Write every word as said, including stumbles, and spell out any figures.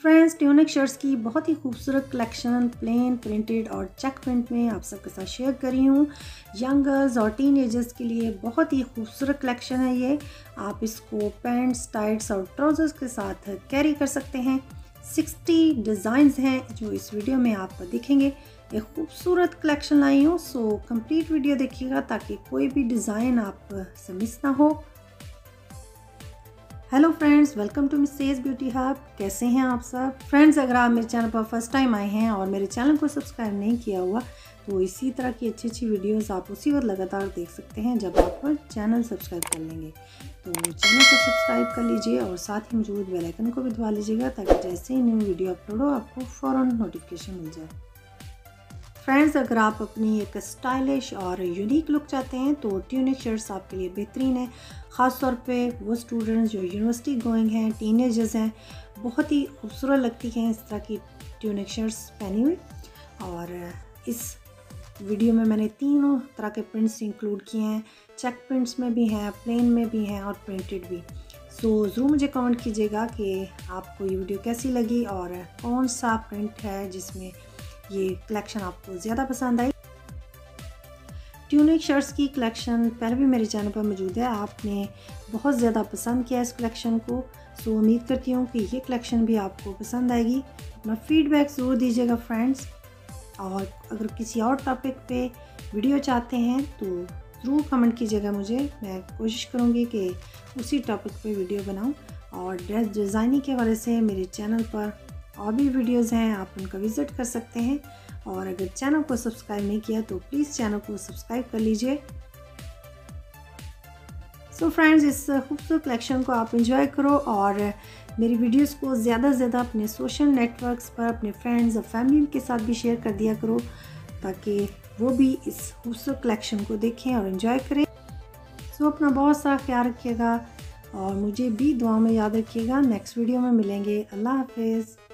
Friends, tunic shirts की बहुत ही खूबसूरत कलेक्शन प्लेन, प्रिंटेड और चेक प्रिंट में आप सबके साथ शेयर कर रही हूँ। यंगर्स और टीनेजर्स के लिए बहुत ही खूबसूरत कलेक्शन है ये। आप इसको पैंट्स, टाइट्स और ट्राउज़र्स के साथ कैरी कर सकते हैं। साठ डिज़ाइंस हैं जो इस वीडियो में आप दिखेंगे। एक खूबसूरत कलेक्शन लाई हूँ, सो कंप्लीट वीडियो देखिएगा ताकि कोई भी डिज़ाइन आप से मिस ना हो। Hello friends, welcome to Mrs Beauty Hub. कैसे हैं आप सब? फ्रेंड्स, अगर आप मेरे चैनल पर फर्स्ट टाइम आए हैं और मेरे चैनल को सब्सक्राइब नहीं किया हुआ तो इसी तरह की अच्छी अच्छी वीडियोस आप उसी वक्त लगातार देख सकते हैं जब आप चैनल सब्सक्राइब कर लेंगे। तो चैनल को सब्सक्राइब कर लीजिए और साथ ही मौजूद बेल आइकन को भी दबा लीजिएगा ताकि जैसे ही न्यू वीडियो अपलोड हो आपको फ़ौरन नोटिफिकेशन मिल जाए। फ्रेंड्स, अगर आप अपनी एक स्टाइलिश और यूनिक लुक चाहते हैं तो ट्यूनिक शर्ट्स आपके लिए बेहतरीन है। ख़ास तौर पे वो स्टूडेंट्स जो यूनिवर्सिटी गोइंग हैं, टीनेजर्स हैं, बहुत ही खूबसूरत लगती हैं इस तरह की ट्यूनिक शर्ट्स पहनी हुई। और इस वीडियो में मैंने तीनों तरह के प्रिंट्स इंक्लूड किए हैं। चेक प्रिंट्स में भी हैं, प्लेन में भी हैं और प्रिंटेड भी। सो ज़रूर मुझे कमेंट कीजिएगा कि आपको ये वीडियो कैसी लगी और कौन सा प्रिंट है जिसमें ये कलेक्शन आपको ज़्यादा पसंद आई। ट्यूनिक शर्ट्स की कलेक्शन पहले भी मेरे चैनल पर मौजूद है, आपने बहुत ज़्यादा पसंद किया इस कलेक्शन को। सो उम्मीद करती हूँ कि ये कलेक्शन भी आपको पसंद आएगी। अपना फीडबैक ज़रूर दीजिएगा फ्रेंड्स, और अगर किसी और टॉपिक पे वीडियो चाहते हैं तो ज़रूर कमेंट कीजिएगा मुझे। मैं कोशिश करूँगी कि उसी टॉपिक पे वीडियो बनाऊँ। और ड्रेस डिज़ाइनिंग के हवाले से मेरे चैनल पर और भी वीडियोस हैं, आप उनका विज़िट कर सकते हैं। और अगर चैनल को सब्सक्राइब नहीं किया तो प्लीज़ चैनल को सब्सक्राइब कर लीजिए। सो फ्रेंड्स, इस खूबसूरत कलेक्शन को आप एंजॉय करो और मेरी वीडियोस को ज़्यादा से ज़्यादा अपने सोशल नेटवर्क्स पर अपने फ्रेंड्स और फैमिली के साथ भी शेयर कर दिया करो ताकि वो भी इस खूबसूरत कलेक्शन को देखें और एंजॉय करें। सो अपना बहुत सारा ख्याल रखिएगा और मुझे भी दुआ में याद रखिएगा। नेक्स्ट वीडियो में मिलेंगे। अल्लाह हाफिज़।